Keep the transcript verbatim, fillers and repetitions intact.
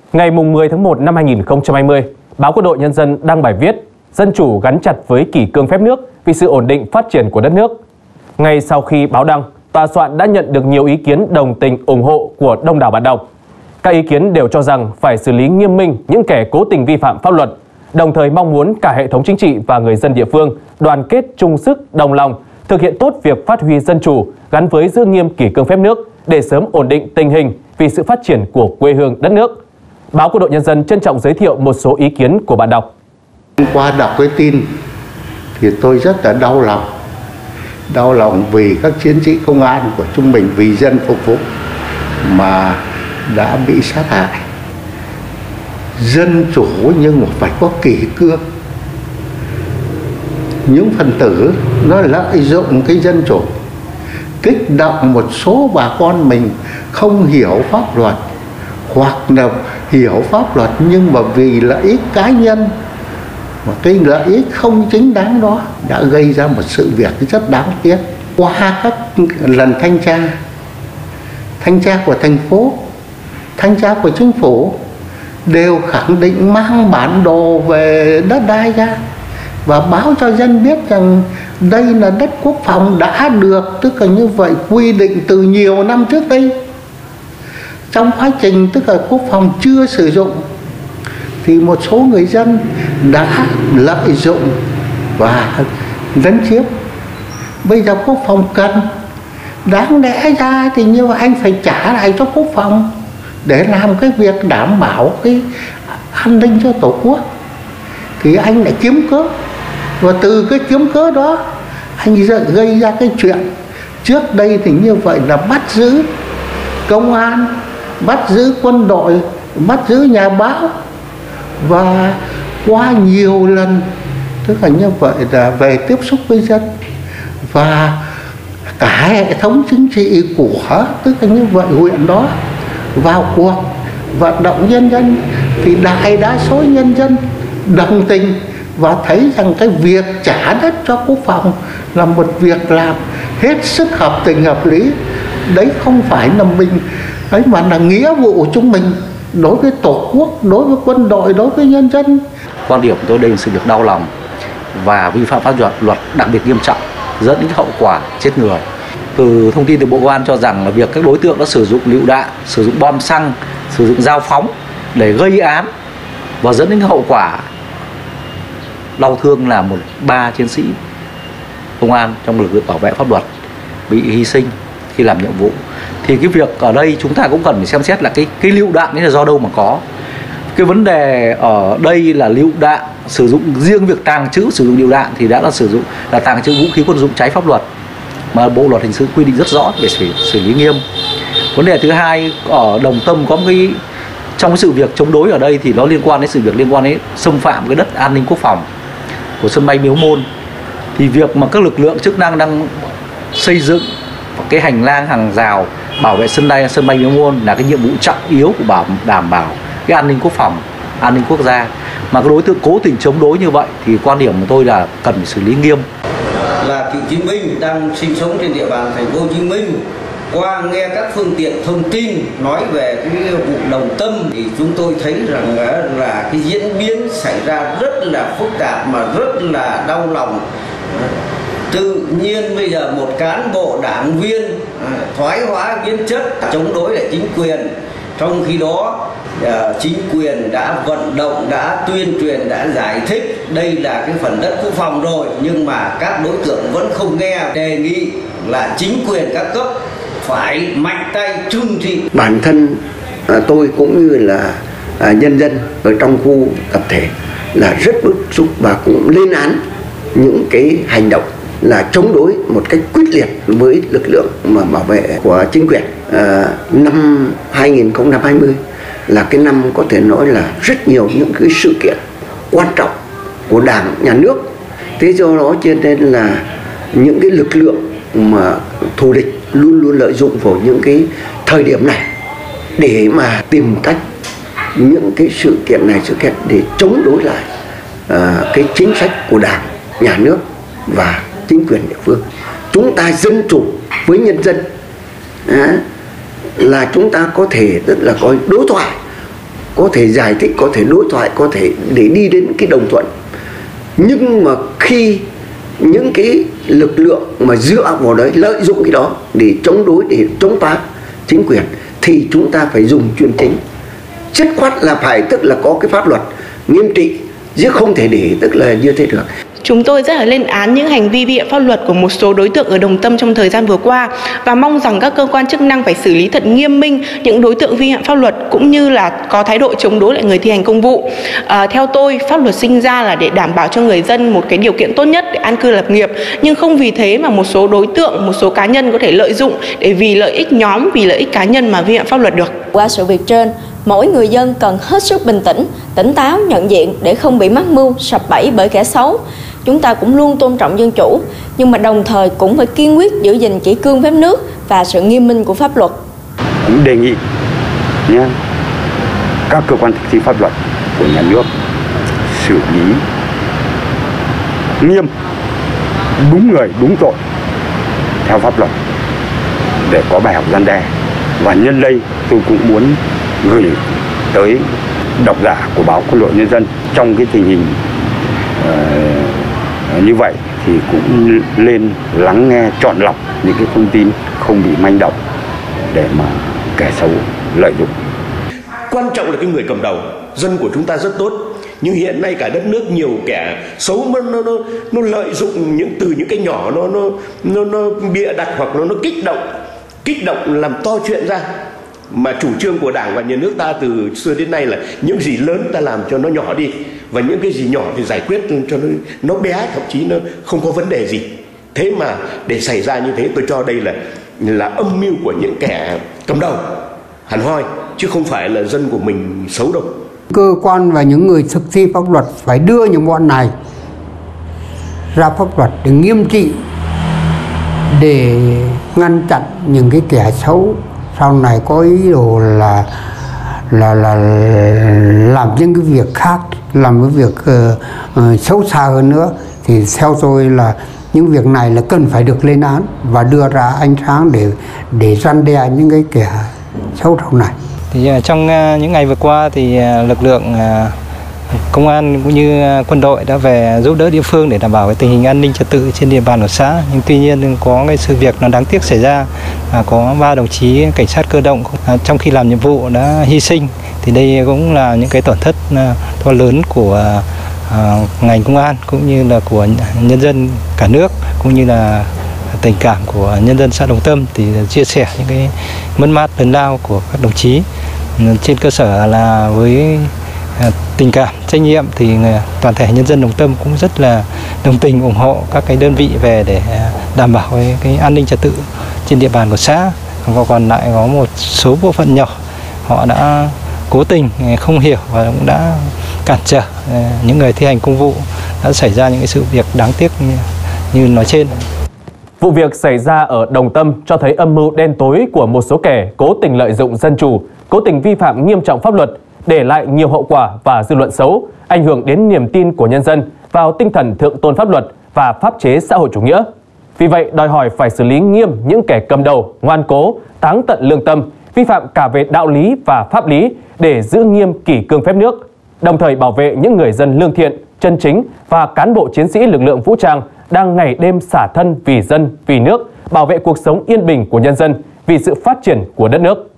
Ngày mười tháng một năm hai nghìn không trăm hai mươi, báo Quân đội Nhân dân đăng bài viết "Dân chủ gắn chặt với kỷ cương phép nước vì sự ổn định phát triển của đất nước". Ngay sau khi báo đăng, tòa soạn đã nhận được nhiều ý kiến đồng tình ủng hộ của đông đảo bạn đọc. Các ý kiến đều cho rằng phải xử lý nghiêm minh những kẻ cố tình vi phạm pháp luật, đồng thời mong muốn cả hệ thống chính trị và người dân địa phương đoàn kết chung sức đồng lòng thực hiện tốt việc phát huy dân chủ gắn với giữ nghiêm kỷ cương phép nước để sớm ổn định tình hình vì sự phát triển của quê hương đất nước. Báo Quân đội Nhân dân trân trọng giới thiệu một số ý kiến của bạn đọc. Qua đọc cái tin thì tôi rất là đau lòng. Đau lòng vì các chiến sĩ công an của chúng mình vì dân phục vụ mà đã bị sát hại. Dân chủ nhưng mà phải có kỷ cương. Những phần tử nó lợi dụng cái dân chủ, kích động một số bà con mình không hiểu pháp luật, hoặc là hiểu pháp luật nhưng mà vì lợi ích cá nhân, một cái lợi ích không chính đáng đó đã gây ra một sự việc rất đáng tiếc. Qua các lần thanh tra, thanh tra của thành phố, thanh tra của chính phủ đều khẳng định mang bản đồ về đất đai ra và báo cho dân biết rằng đây là đất quốc phòng đã được, tức là như vậy quy định từ nhiều năm trước đây. Trong quá trình tức là quốc phòng chưa sử dụng thì một số người dân đã lợi dụng và lấn chiếm. Bây giờ quốc phòng cần, đáng lẽ ra thì như anh phải trả lại cho quốc phòng để làm cái việc đảm bảo cái an ninh cho Tổ quốc, thì anh lại kiếm cớ, và từ cái kiếm cớ đó anh gây ra cái chuyện trước đây thì như vậy là bắt giữ công an, bắt giữ quân đội, bắt giữ nhà báo, và qua nhiều lần tức là như vậy là về tiếp xúc với dân, và cả hệ thống chính trị của tức là như vậy huyện đó vào cuộc vận động nhân dân, thì đại đa số nhân dân đồng tình và thấy rằng cái việc trả đất cho quốc phòng là một việc làm hết sức hợp tình hợp lý. Đấy không phải là mình ấy mà là nghĩa vụ của chúng mình đối với Tổ quốc, đối với quân đội, đối với nhân dân. Quan điểm của tôi đây là sự việc đau lòng và vi phạm pháp luật luật đặc biệt nghiêm trọng, dẫn đến hậu quả chết người. Từ thông tin từ Bộ Công an cho rằng là việc các đối tượng đã sử dụng lựu đạn, sử dụng bom xăng, sử dụng dao phóng để gây án và dẫn đến hậu quả đau thương là một ba chiến sĩ công an trong lực lượng bảo vệ pháp luật bị hy sinh khi làm nhiệm vụ. Thì cái việc ở đây chúng ta cũng cần phải xem xét là cái cái lựu đạn ấy là do đâu mà có. Cái vấn đề ở đây là lựu đạn, sử dụng riêng việc tàng trữ sử dụng lựu đạn thì đã là sử dụng là tàng trữ vũ khí quân dụng trái pháp luật mà Bộ luật hình sự quy định rất rõ để xử, xử lý nghiêm. Vấn đề thứ hai, ở Đồng Tâm có một cái trong cái sự việc chống đối ở đây thì nó liên quan đến sự việc liên quan đến xâm phạm cái đất an ninh quốc phòng của sân bay Miếu Môn. Thì việc mà các lực lượng chức năng đang xây dựng cái hành lang hàng rào bảo vệ sân bay sân bay Miếu Môn là cái nhiệm vụ trọng yếu của bảo đảm bảo cái an ninh quốc phòng, an ninh quốc gia, mà các đối tượng cố tình chống đối như vậy thì quan điểm của tôi là cần phải xử lý nghiêm. Là cựu chiến binh đang sinh sống trên địa bàn thành phố Hồ Chí Minh, qua nghe các phương tiện thông tin nói về cái vụ Đồng Tâm thì chúng tôi thấy rằng là cái diễn biến xảy ra rất là phức tạp mà rất là đau lòng. Tự nhiên bây giờ một cán bộ đảng viên thoái hóa biến chất chống đối lại chính quyền, trong khi đó chính quyền đã vận động, đã tuyên truyền, đã giải thích đây là cái phần đất quốc phòng rồi, nhưng mà các đối tượng vẫn không nghe. Đề nghị là chính quyền các cấp phải mạnh tay trừng trị. Bản thân tôi cũng như là nhân dân ở trong khu tập thể là rất bức xúc và cũng lên án những cái hành động là chống đối một cách quyết liệt với lực lượng mà bảo vệ của chính quyền. À, năm hai nghìn không trăm hai mươi là cái năm có thể nói là rất nhiều những cái sự kiện quan trọng của Đảng, Nhà nước. Thế do đó cho nên là những cái lực lượng mà thù địch luôn luôn lợi dụng vào những cái thời điểm này để mà tìm cách những cái sự kiện này, sự kiện để chống đối lại à, cái chính sách của Đảng, Nhà nước và chính quyền địa phương. Chúng ta dân chủ với nhân dân à, là chúng ta có thể rất là có đối thoại có thể giải thích, có thể đối thoại, có thể để đi đến cái đồng thuận. Nhưng mà khi những cái lực lượng mà dựa vào đấy, lợi dụng cái đó để chống đối, để chống phá chính quyền, thì chúng ta phải dùng chuyên chính. Chất khoát là phải, tức là có cái pháp luật nghiêm trị, chứ không thể để tức là như thế được. Chúng tôi rất là lên án những hành vi vi phạm pháp luật của một số đối tượng ở Đồng Tâm trong thời gian vừa qua và mong rằng các cơ quan chức năng phải xử lý thật nghiêm minh những đối tượng vi phạm pháp luật cũng như là có thái độ chống đối lại người thi hành công vụ. À, theo tôi, pháp luật sinh ra là để đảm bảo cho người dân một cái điều kiện tốt nhất để an cư lập nghiệp, nhưng không vì thế mà một số đối tượng, một số cá nhân có thể lợi dụng để vì lợi ích nhóm, vì lợi ích cá nhân mà vi phạm pháp luật được. Qua sự việc trên, mỗi người dân cần hết sức bình tĩnh, tỉnh táo, nhận diện để không bị mắc mưu, sập bẫy bởi kẻ xấu. Chúng ta cũng luôn tôn trọng dân chủ, nhưng mà đồng thời cũng phải kiên quyết giữ gìn kỷ cương phép nước và sự nghiêm minh của pháp luật. Cũng đề nghị nhé, các cơ quan thực thi pháp luật của nhà nước xử lý nghiêm, đúng người, đúng tội theo pháp luật để có bài học răn đe. Và nhân đây tôi cũng muốn gửi tới độc giả của báo Quân đội Nhân dân, trong cái tình hình uh, như vậy thì cũng lên lắng nghe, chọn lọc những cái thông tin không bị manh động để mà kẻ xấu lợi dụng. Quan trọng là cái người cầm đầu, dân của chúng ta rất tốt, nhưng hiện nay cả đất nước nhiều kẻ xấu nó nó nó, nó lợi dụng những từ những cái nhỏ nó nó nó nó bịa đặt hoặc nó nó kích động kích động làm to chuyện ra. Mà chủ trương của Đảng và Nhà nước ta từ xưa đến nay là những gì lớn ta làm cho nó nhỏ đi, và những cái gì nhỏ thì giải quyết cho nó nó bé, thậm chí nó không có vấn đề gì. Thế mà để xảy ra như thế, tôi cho đây là là âm mưu của những kẻ cầm đầu hẳn hoi, chứ không phải là dân của mình xấu đâu. Cơ quan và những người thực thi pháp luật phải đưa những bọn này ra pháp luật để nghiêm trị, để ngăn chặn những cái kẻ xấu sau này có ý đồ là là là làm những cái việc khác, làm cái việc uh, uh, xấu xa hơn nữa. Thì theo tôi là những việc này là cần phải được lên án và đưa ra ánh sáng để để răn đe những cái kẻ xấu sau này. Thì trong uh, những ngày vừa qua thì uh, lực lượng uh, công an cũng như quân đội đã về giúp đỡ địa phương để đảm bảo cái tình hình an ninh trật tự trên địa bàn của xã. Nhưng tuy nhiên có cái sự việc nó đáng tiếc xảy ra, à, có ba đồng chí cảnh sát cơ động à, trong khi làm nhiệm vụ đã hy sinh. Thì đây cũng là những cái tổn thất à, to lớn của à, ngành công an cũng như là của nhân dân cả nước, cũng như là tình cảm của nhân dân xã Đồng Tâm. Thì chia sẻ những cái mất mát lớn lao của các đồng chí, trên cơ sở là với tình cảm, trách nhiệm thì toàn thể nhân dân Đồng Tâm cũng rất là đồng tình ủng hộ các cái đơn vị về để đảm bảo cái, cái an ninh trật tự trên địa bàn của xã. Và còn lại có một số bộ phận nhỏ họ đã cố tình không hiểu và cũng đã cản trở những người thi hành công vụ, đã xảy ra những cái sự việc đáng tiếc như, như nói trên. Vụ việc xảy ra ở Đồng Tâm cho thấy âm mưu đen tối của một số kẻ cố tình lợi dụng dân chủ, cố tình vi phạm nghiêm trọng pháp luật, để lại nhiều hậu quả và dư luận xấu, ảnh hưởng đến niềm tin của nhân dân vào tinh thần thượng tôn pháp luật và pháp chế xã hội chủ nghĩa. Vì vậy, đòi hỏi phải xử lý nghiêm những kẻ cầm đầu, ngoan cố, táng tận lương tâm, vi phạm cả về đạo lý và pháp lý để giữ nghiêm kỷ cương phép nước, đồng thời bảo vệ những người dân lương thiện, chân chính và cán bộ chiến sĩ lực lượng vũ trang đang ngày đêm xả thân vì dân, vì nước, bảo vệ cuộc sống yên bình của nhân dân, vì sự phát triển của đất nước.